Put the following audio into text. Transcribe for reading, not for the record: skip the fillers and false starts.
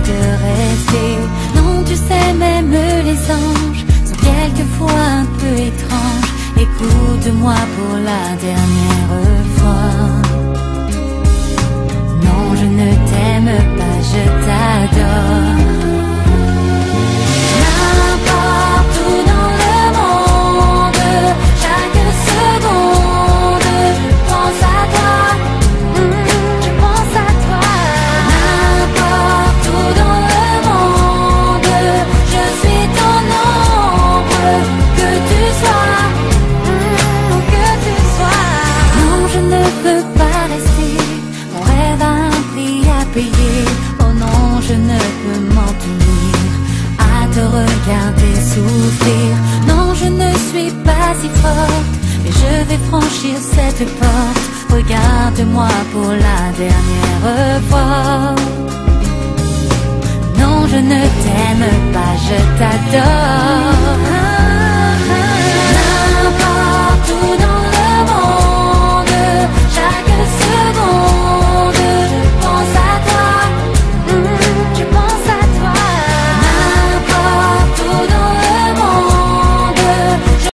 de rester. Non, tu sais, même les anges sont quelquefois un peu étranges. Écoute-moi pour la dernière fois. Non, je ne t'aime pas, je t'adore. N'importe où dans le monde, chaque seconde, je pense à toi. Je pense à toi. N'importe où dans le monde, je suis ton ombre, que tu sois, que tu sois. Non, je ne peux pas rester, mon rêve a un prix à payer. Oh non, je ne peux m'en tenir à te regarder souffrir. Non, je ne suis pas si forte, mais je vais franchir cette porte. Regarde-moi pour la dernière fois. Non, je ne t'aime pas, je t'adore.